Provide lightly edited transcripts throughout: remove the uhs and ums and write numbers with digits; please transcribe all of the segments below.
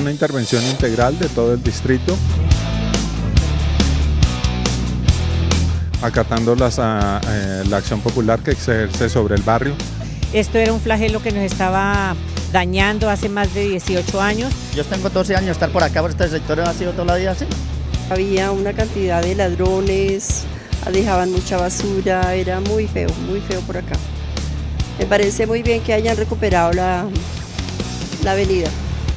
una intervención integral de todo el distrito, acatando la acción popular que ejerce sobre el barrio. Esto era un flagelo que nos estaba dañando hace más de 18 años. Yo tengo 12 años, estar por acá, por este sector ha sido toda la vida así. Había una cantidad de ladrones, dejaban mucha basura, era muy feo por acá. Me parece muy bien que hayan recuperado la avenida.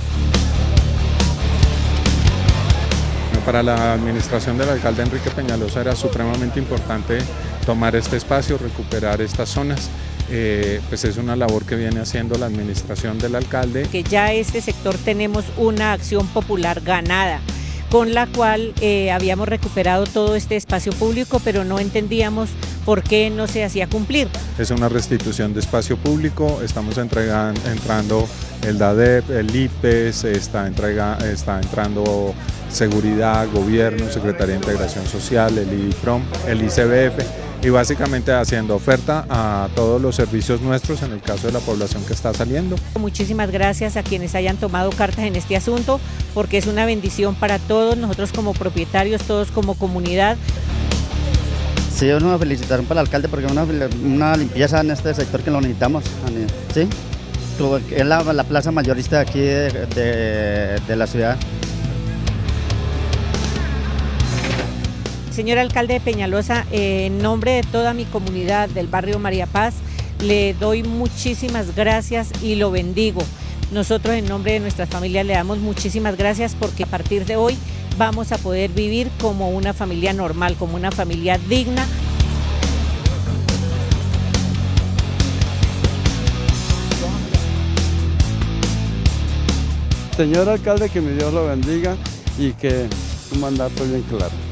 Para la administración del alcalde Enrique Peñalosa era supremamente importante tomar este espacio, recuperar estas zonas. Pues es una labor que viene haciendo la administración del alcalde. Que ya este sector tenemos una acción popular ganada, con la cual habíamos recuperado todo este espacio público, pero no entendíamos por qué no se hacía cumplir. Es una restitución de espacio público, estamos entrando el DADEP, el IPES, está entrando Seguridad, Gobierno, Secretaría de Integración Social, el IPROM, el ICBF, y básicamente haciendo oferta a todos los servicios nuestros en el caso de la población que está saliendo. Muchísimas gracias a quienes hayan tomado cartas en este asunto, porque es una bendición para todos, nosotros como propietarios, todos como comunidad. Sí, una felicitación para el alcalde porque una limpieza en este sector que lo necesitamos, ¿sí? Es la plaza mayorista de aquí de la ciudad. Señor alcalde de Peñalosa, en nombre de toda mi comunidad del barrio María Paz, le doy muchísimas gracias y lo bendigo. Nosotros en nombre de nuestras familias le damos muchísimas gracias porque a partir de hoy vamos a poder vivir como una familia normal, como una familia digna. Señor alcalde, que mi Dios lo bendiga y que su mandato bien claro.